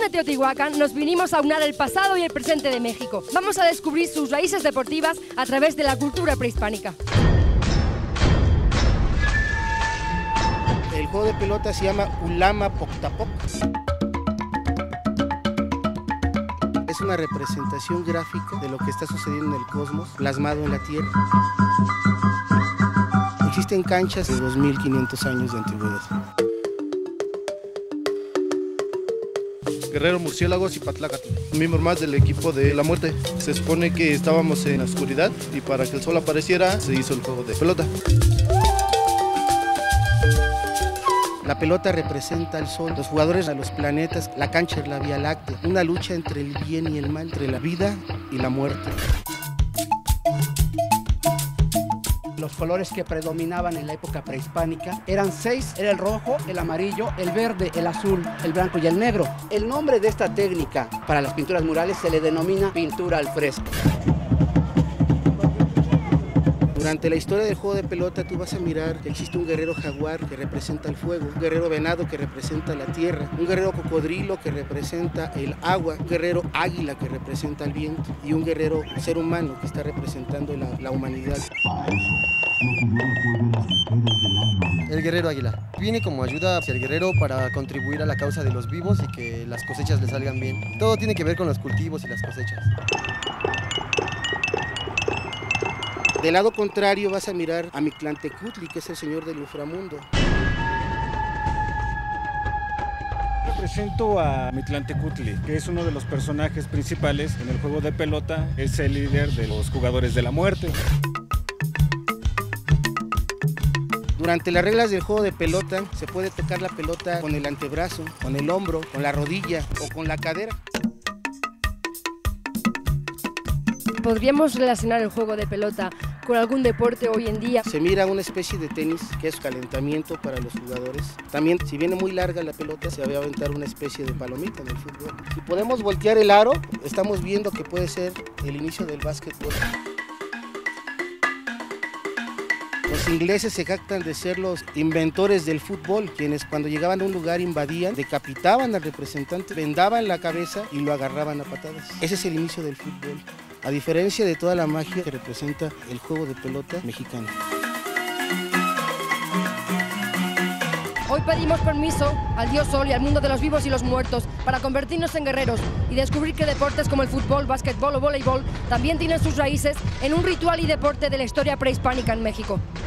de Teotihuacán nos vinimos a aunar el pasado y el presente de México. Vamos a descubrir sus raíces deportivas a través de la cultura prehispánica. El juego de pelota se llama Ulama Poctapoc. Es una representación gráfica de lo que está sucediendo en el cosmos, plasmado en la Tierra. Existen canchas de 2500 años de antigüedad. Guerrero, Murciélagos y Patlácatl, miembro más del equipo de la muerte. Se supone que estábamos en la oscuridad y para que el sol apareciera se hizo el juego de pelota. La pelota representa al sol, los jugadores a los planetas, la cancha es la Vía Láctea, una lucha entre el bien y el mal, entre la vida y la muerte. Los colores que predominaban en la época prehispánica eran 6, era el rojo, el amarillo, el verde, el azul, el blanco y el negro. El nombre de esta técnica para las pinturas murales se le denomina pintura al fresco. Durante la historia del juego de pelota tú vas a mirar que existe un guerrero jaguar que representa el fuego, un guerrero venado que representa la tierra, un guerrero cocodrilo que representa el agua, un guerrero águila que representa el viento y un guerrero ser humano que está representando la humanidad. El guerrero águila viene como ayuda hacia el guerrero para contribuir a la causa de los vivos y que las cosechas le salgan bien. Todo tiene que ver con los cultivos y las cosechas. Del lado contrario vas a mirar a Mictlantecutli, que es el señor del inframundo. Represento a Mictlantecutli, que es uno de los personajes principales en el juego de pelota, es el líder de los jugadores de la muerte. Durante las reglas del juego de pelota se puede tocar la pelota con el antebrazo, con el hombro, con la rodilla o con la cadera. ¿Podríamos relacionar el juego de pelota con algún deporte hoy en día? Se mira una especie de tenis que es calentamiento para los jugadores. También, si viene muy larga la pelota, se va a aventar una especie de palomita en el fútbol. Si podemos voltear el aro, estamos viendo que puede ser el inicio del básquetbol. Los ingleses se jactan de ser los inventores del fútbol, quienes cuando llegaban a un lugar invadían, decapitaban al representante, vendaban la cabeza y lo agarraban a patadas. Ese es el inicio del fútbol, a diferencia de toda la magia que representa el juego de pelota mexicano. Hoy pedimos permiso al dios Sol y al mundo de los vivos y los muertos para convertirnos en guerreros y descubrir que deportes como el fútbol, básquetbol o voleibol también tienen sus raíces en un ritual y deporte de la historia prehispánica en México.